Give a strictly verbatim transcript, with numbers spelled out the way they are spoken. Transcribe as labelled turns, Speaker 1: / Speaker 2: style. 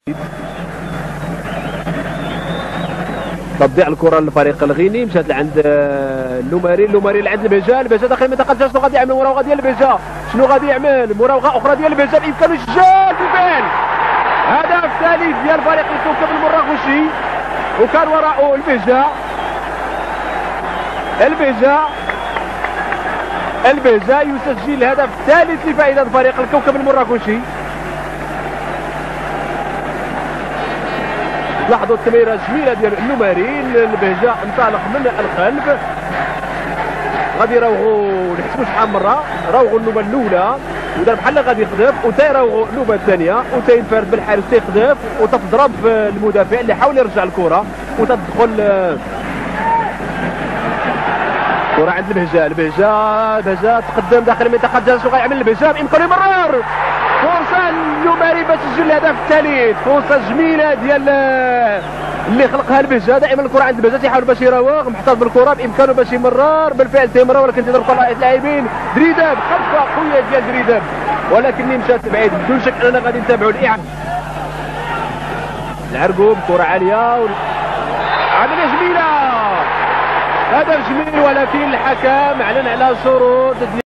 Speaker 1: تضيع الكره للفريق الغيني، مشات لعند اللوماري، اللوماري لعند البهجه، البهجه داخل المنطقه ديال شنو غادي يعمل مراوغه ديال البهجه، شنو غادي يعمل مراوغه اخرى ديال البهجه بامكانه يسجل بالفعل هدف ثالث ديال فريق الكوكب المراكشي، وكان وراءه البهجه البهجه البهجه يسجل الهدف الثالث لفائده فريق الكوكب المراكشي. لاحظوا التمريره الجميله ديال النماري، البهجه انطلق من الخلف، غادي يراوغوا نحسبوا شحال مره راوغوا النوبه الاولى ودار بحال غادي يخدف، وتيراوغوا النوبه الثانيه وتينفرد بالحارس تيخدف وتضرب في المدافع اللي حاول يرجع الكره وتدخل كره عند البهجه، البهجه البهجه تقدم داخل المنطقه ديال شنو غيعمل البهجه بامكانه يمرر، فرصه للنماري باش تسجل الهدف الثالث، فرصه جميله ديال اللي خلقها البهجه، دائما الكره عند البهجه تيحاول باش يراوغ محتاط بالكره بامكانه باش يمرر، بالفعل تيمرر ولكن تيضرب طلعه اللاعبين دريداب، خطفه قويه ديال دريداب ولكن مشات بعيد. بدون شك اننا غادي نتابعوا الاعاده. العرقوب كره عاليه و... عمليه جميله، هدف جميل ولكن الحكم اعلن على شروط